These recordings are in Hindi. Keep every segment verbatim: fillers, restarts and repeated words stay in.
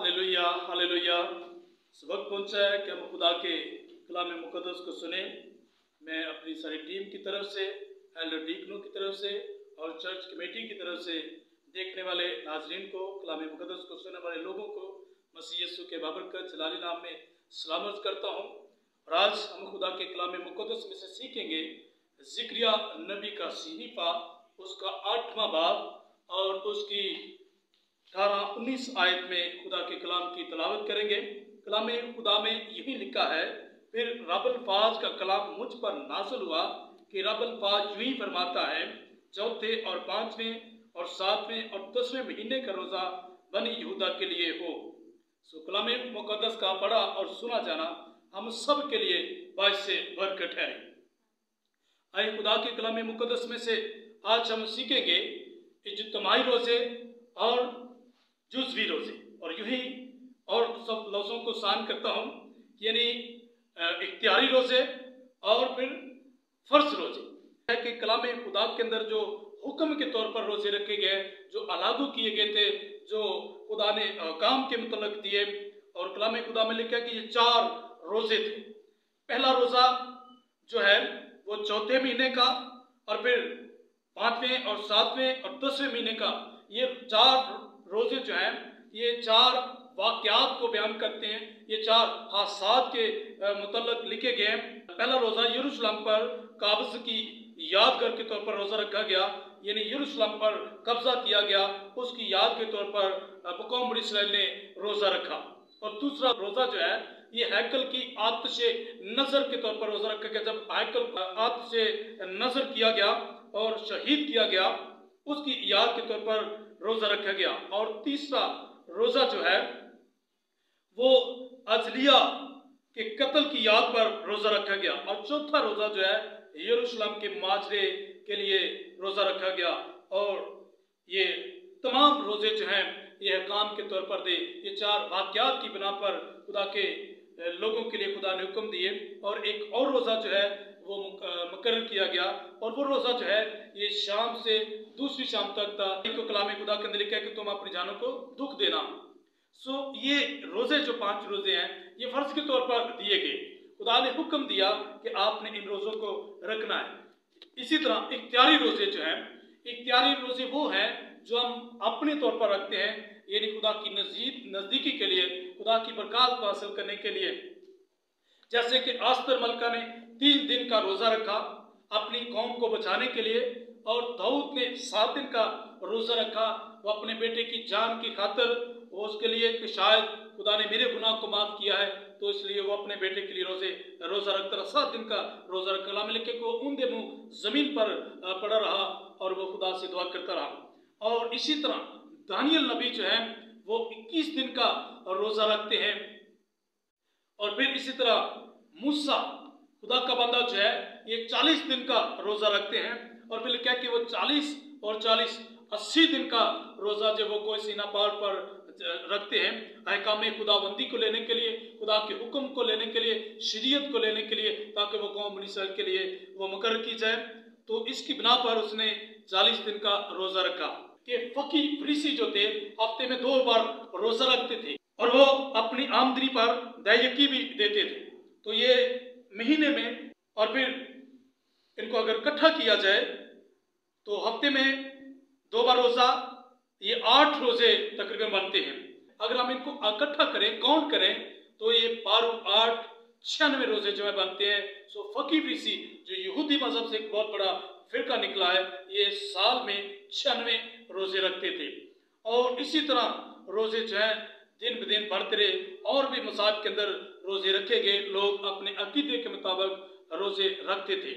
Hallelujah hallelujah. इस वक्त पहुंचा है कि हम खुदा के कलाम मुकद्दस को सुने। मैं अपनी सारी टीम की तरफ से, एल्डर डीकनों की तरफ से और चर्च कमेटी की तरफ से देखने वाले नाजरीन को, कलाम मुकद्दस को सुनने वाले लोगों को मसीह यीशु के बाबरकत जलाली नाम में सलामत करता हूँ। और आज हम खुदा के कलाम मुकद्दस में से सीखेंगे ज़िक्रिया नबी का सहीफा, उसका आठवां बाब और उसकी अठारह उन्नीस आयत में खुदा के कलाम की तलावत करेंगे। कलाम खुदा में यही लिखा है, फिर रब्बुल फाज का कलाम मुझ पर नाज़िल हुआ कि रब्बुल फाज यूं ही फरमाता है, चौथे और पांचवें और सातवें और दसवें महीने का रोजा बनी यहूदा के लिए हो। सो कलाम मुकद्दस का पढ़ा और सुना जाना हम सब के लिए बाइस से बरकत है। आइए खुदा के कलाम मुकद्दस में से आज हम सीखेंगे इज्तिमाई रोजे और जुज़वी रोजे, और यूं ही और सब लफ्ज़ों को शान करता हूँ, यानी इख्तियारी रोजे और फिर फर्ज रोजे है कि कलाम खुदा के अंदर जो हुक्म के तौर पर रोजे रखे गए, जो लागू किए गए थे, जो खुदा ने काम के मुतल्लिक दिए। और कलाम खुदा में लिखा है कि ये चार रोजे थे। पहला रोजा जो है वो चौथे महीने का, और फिर पांचवें और सातवें और दसवें महीने का। ये चार रोजे जो हैं ये चार वाक़यात को बयान करते हैं, ये चार हादसात के मुतल्लिक लिखे गए हैं। पहला रोजा यरूशलेम पर काबज़ की यादगार के तौर पर रोजा रखा गया, यानी यरूशलेम पर कब्जा किया गया, उसकी याद के तौर पर कौम बनी इस्राएल ने रोजा रखा। और दूसरा रोजा जो है ये हैकल की आतिशे नजर के तौर पर रोजा रखा गया, जब हैकल आतिशे नजर किया गया और शहीद किया गया, उसकी याद के तौर पर रोजा रखा गया। और तीसरा रोजा जो है वो अजलिया के कत्ल की याद पर रोजा रखा गया। और चौथा रोजा जो है यरूशलेम के माजरे के लिए रोजा रखा गया। और ये तमाम रोजे जो हैं ये काम के तौर पर दे, ये चार वाक़यात की बिना पर खुदा के लोगों के लिए खुदा ने हुक्म दिए। और एक और रोजा जो है वो मुकर्रर किया गया, और वो रोजा जो है ये शाम से दूसरी शाम तक था। इनको कलाम खुदा के अंदर लिखा है कि तुम अपनी जानों को दुख देना। सो ये रोजे जो पांच रोजे हैं ये फर्ज के तौर पर दिए गए। खुदा ने हुक्म दिया कि आपने इन रोजों को रखना है। इसी तरह इख्तियारी रोजे जो हैं, इख्तियारी रोजे वो हैं जो हम अपने तौर पर रखते हैं, यानी खुदा की नजदीक नजदीकी के लिए, खुदा की बरकत को हासिल करने के लिए। जैसे कि आस्तर मलका ने तीन दिन का रोजा रखा अपनी कौम को बचाने के लिए, और दाऊद ने सात दिन का रोजा रखा वो अपने बेटे की जान की खातिर, वो उसके लिए कि शायद खुदा ने मेरे गुनाह को माफ किया है, तो इसलिए वो अपने बेटे के लिए रोजे रोजा रखता रहा। सात दिन का रोजा रखा। कलाम लिखे को ऊंधे मुंह जमीन पर पड़ा रहा और वो खुदा से दुआ करता रहा। और इसी तरह दानियल नबी जो है वो इक्कीस दिन का रोजा रखते हैं। और फिर इसी तरह मूसा खुदा का बंदा जो है ये चालीस दिन का रोजा रखते हैं। और फिर लिखा है कि वो चालीस और चालीस अस्सी दिन का रोजा जो वो कोई सीना पहाड़ पर रखते हैं, अहकाम खुदाबंदी को लेने के लिए, खुदा के हुक्म को लेने के लिए, शरीयत को लेने के लिए, ताकि वो कौम बनी इस्राएल के लिए वो मुकर्रर की जाए। तो इसकी बिना पर उसने चालीस दिन का रोजा रखा। कि फकी फरीसी जो थे हफ्ते में दो बार रोजा रखते थे, और वो अपनी आमदनी पर दायकी भी देते थे। तो ये महीने में, और फिर इनको अगर इकट्ठा किया जाए तो हफ्ते में दो बार रोजा, ये आठ रोजे तकरीबन बनते हैं। अगर हम इनको इकट्ठा करें, काउंट करें, तो ये बारह आठ छियानवे रोजे जो है बनते हैं। सो फकी फरीसी जो यहूदी मजहब से एक बहुत बड़ा फिरका निकला है, ये साल में छियानवे रोजे रखते थे। और इसी तरह रोजे जो है दिन ब दिन बढ़ते रहे, और भी मसाजिद के अंदर रोजे रखे गए, लोग अपने अकीदे के मुताबिक रोजे रखते थे।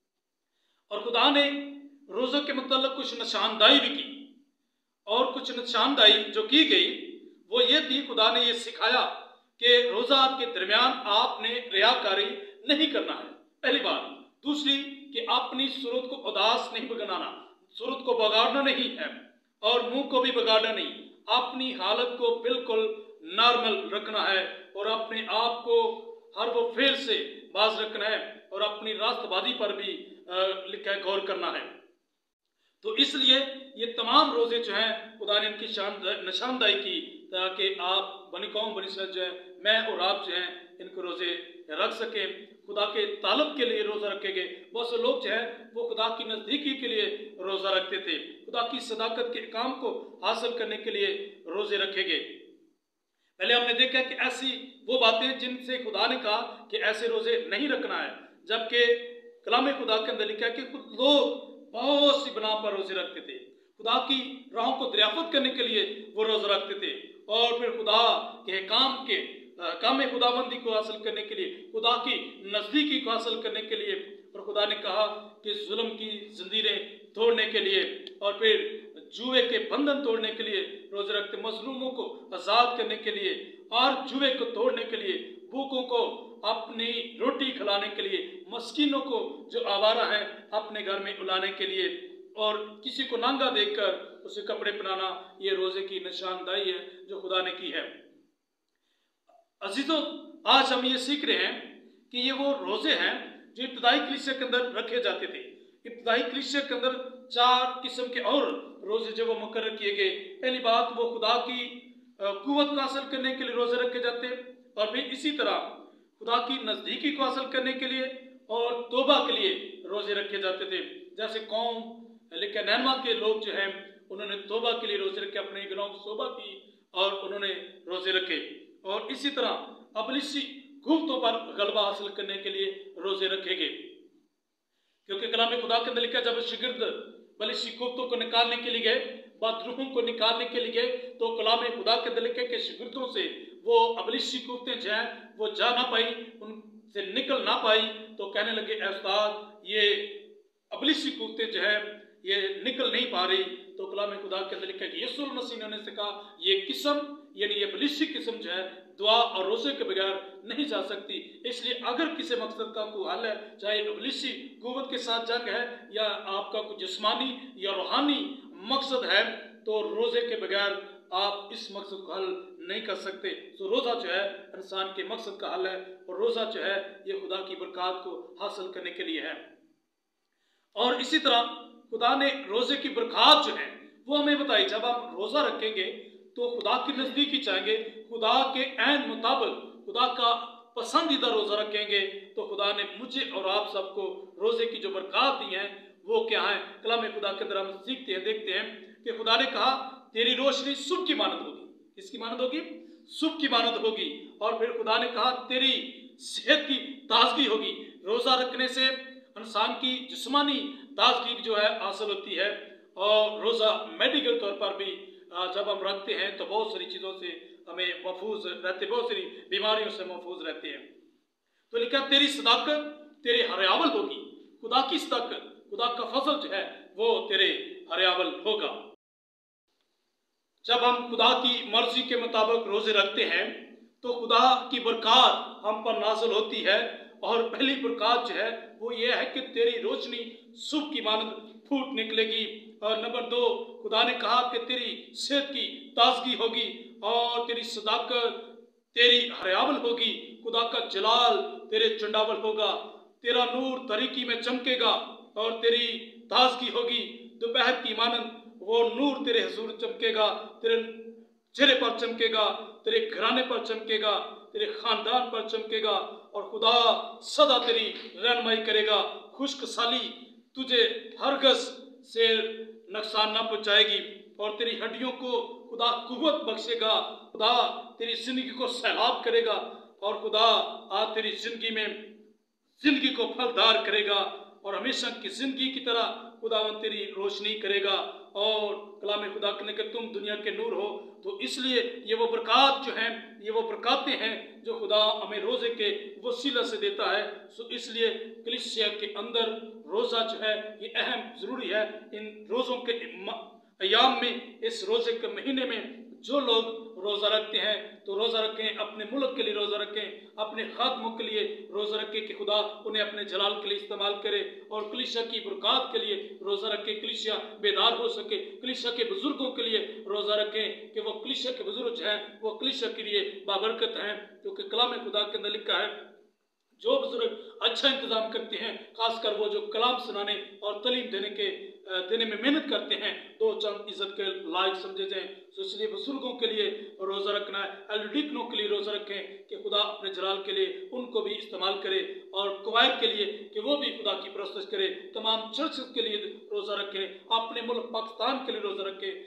और खुदा ने रोज़ों के मतलब कुछ निशानदाई भी की, और कुछ निशानदाई जो की गई वो ये थी, खुदा ने ये सिखाया कि रोज़ा के दरमियान आपने रियाकारी नहीं करना है, पहली बात। दूसरी कि अपनी सूरत को उदास नहीं बनाना, सूरत को बगाड़ना नहीं है, और मुंह को भी बगाड़ना नहीं, अपनी हालत को बिल्कुल नॉर्मल रखना है, और अपने आप को हर वो फेल से बाज रखना है, और अपनी रास्तबाजी पर भी लिखा है गौर करना है। तो इसलिए ये तमाम रोजे जो हैं खुदा ने इनकी शान निशानदाई की ताकि आप बनी कौम बनी सच जो है, मैं और आप जो हैं इनको रोजे रख सकें। खुदा के तालब के लिए रोजा रखेंगे। बहुत से लोग जो है वो खुदा की नजदीकी के लिए रोजा रखते थे, खुदा की सदाकत के काम को हासिल करने के लिए रोजे रखेंगे। पहले हमने देखा कि ऐसी वो बातें जिनसे खुदा ने कहा कि ऐसे रोजे नहीं रखना है, जबकि कलाम खुदा के अंदर लिखा है कि कुछ लोग बहुत सी बना पर रोजे रखते थे, खुदा की राहों को दरियाफ्त करने के लिए वो रोजा रखते थे, और फिर खुदा के काम के काम खुदाबंदी को हासिल करने के लिए, खुदा की नजदीकी को हासिल करने के लिए, और खुदा ने कहा कि जुल्म की जंजीरें तोड़ने के लिए, और फिर जुए के बंधन तोड़ने के लिए रोजे रखते, मजलूमों को आजाद करने के लिए, और जुए को तोड़ने के लिए, भूखों को अपनी रोटी खिलाने के लिए, मस्कीनों को जो आवारा हैं अपने घर में बुलाने के लिए, और किसी को नांगा देखकर उसे कपड़े पहनाना, ये रोजे की निशानदाही है जो खुदा ने की है। अजीजों, आज हम ये सीख रहे हैं कि ये वो रोजे हैं जो इब्तदाई कलीसिया के अंदर रखे जाते थे। इब्तदाई कलीसिया के अंदर चार किस्म के और रोजे जो वो मुकर्रर किए गए। पहली बात, वो खुदा की कुव्वत को हासिल करने के लिए रोजे रखे जाते, और फिर इसी तरह खुदा की नजदीकी को हासिल करने के लिए और तौबा के लिए रोजे रखे जाते थे। जैसे कौम लेकिन नैनमा के लोग जो हैं उन्होंने तौबा के लिए रोजे रखे, अपने गुनाहों की तौबा की और उन्होंने रोजे रखे। और इसी तरह अबलिसी गुफ्तों पर गलबा हासिल करने के लिए रोजे रखेंगे, क्योंकि कलाम खुदा के अंदर लिखा, जब शिगिर्द बलिसी गुफ्तों को निकालने के लिए गए, बदरूहों को निकालने के लिए गए, तो कलाम खुदा के अंदर लिखा कि शिगिर्दों से वो अबलिसी गुफ्तें जो हैं वो जा ना पाई, उनसे निकल ना पाई, तो कहने लगे ए उस्ताद ये अबलिसी गुफ्तें जो है ये निकल नहीं पा रही। तो कलाम खुदा के अंदर लिखा कि यीशु मसीह ने उन्हें से कहा ये किस्म यानी ये बलिसी किस्म जो है दुआ और रोजे के बगैर नहीं जा सकती। इसलिए अगर किसी मकसद का कोई हल है, चाहे बलिसी कुव्वत के साथ जंग है या आपका कोई जिस्मानी या रूहानी मकसद है, तो रोजे के बगैर आप इस मकसद को हल नहीं कर सकते। तो रोजा जो है इंसान के मकसद का हल है, और रोजा जो है ये खुदा की बरकत को हासिल करने के लिए है। और इसी तरह खुदा ने रोजे की बरकत जो है वो हमें बताई। जब हम रोजा रखेंगे तो खुदा की नजदीकी चाहेंगे, खुदा के ऐन मुताबिक खुदा का पसंदीदा रोजा रखेंगे, तो खुदा ने मुझे और आप सबको रोजे की जो बरकत दी है वो क्या है। कलाम खुदा के अंदर हम सीखते हैं, देखते हैं कि खुदा ने कहा तेरी रोशनी सुबह की मानद होगी। किसकी मानद होगी? सुबह की मानद होगी। और फिर खुदा ने कहा तेरी सेहत की ताजगी होगी। रोजा रखने से इंसान की जिस्मानी ताजगी जो है हासिल होती है, और रोजा मेडिकल तौर पर भी जब हम रखते हैं तो बहुत सारी चीजों से हमें महफूज रहते, बहुत सारी बीमारियों से महफूज रहते हैं। तो लिखा तेरी सदाकत तेरे हरियावल होगी। खुदा की सदाकत, खुदा का फजल जो है वो तेरे हरियावल होगा। जब हम खुदा की मर्जी के मुताबिक रोजे रखते हैं तो खुदा की बरकत हम पर नाज़िल होती है, और पहली बरकत जो है वो ये है कि तेरी रोशनी सुबह की मानद फूट निकलेगी। और नंबर दो, खुदा ने कहा कि तेरी सेहत की ताजगी होगी और तेरी सदाकत तेरी हरियावल होगी। खुदा का जलाल तेरे चंडावल होगा। तेरा नूर तरीकी में चमकेगा और तेरी ताजगी होगी। दोपहर की मानद वो नूर तेरे हुजूर चमकेगा, तेरे चेहरे पर चमकेगा, तेरे घराने पर चमकेगा, तेरे खानदान पर चमकेगा, और खुदा सदा तेरी रहनुमाई करेगा। खुश्क साली तुझे हरगज से नुकसान ना पहुंचाएगी, और तेरी हड्डियों को खुदा कुव्वत बख्शेगा। खुदा तेरी जिंदगी को सैलाब करेगा, और खुदा आज तेरी जिंदगी में जिंदगी को फलदार करेगा, और हमेशा की जिंदगी की तरह खुदावंद तेरी रोशनी करेगा। और कलाम खुदा कहने कि तुम दुनिया के नूर हो। तो इसलिए ये वो बरकत जो हैं, ये वो बरकतें हैं जो खुदा हमें रोजे के वसीला से देता है। सो इसलिए कलीसिया के अंदर रोजा जो है ये अहम जरूरी है। इन रोजों के अयाम में, इस रोजे के महीने में जो लोग रोजा रखते हैं तो रोजा रखें, अपने मुल्क के लिए रोजा रखें, अपने खादमों के लिए रोजा रखें कि खुदा उन्हें अपने जलाल के लिए इस्तेमाल करे, और कलीसिया की बरकत के लिए रोजा रखें, कलीसिया बेदार हो सके। कलीसिया के बुजुर्गों के लिए रोजा रखें कि वो कलीसिया के बुजुर्ग हैं वो कलीसिया के लिए बाबरकत हैं, क्योंकि कलाम खुदा के अंदर लिखा है जो बुजुर्ग अच्छा इंतजाम करते हैं, खासकर वो जो कलाम सुनाने और तालीम देने के देने में मेहनत करते हैं तो चंद इज्जत के लायक समझे जाएं। तो इसलिए बुजुर्गों के लिए रोज़ा रखना है, एल्डरडिकनों के लिए रोज़ा रखें कि खुदा अपने जलाल के लिए उनको भी इस्तेमाल करे, और कुवायर के लिए कि वो भी खुदा की परस्तिश करे। तमाम चर्च के लिए रोज़ा रखें, अपने मुल्क पाकिस्तान के लिए रोज़ा रखें।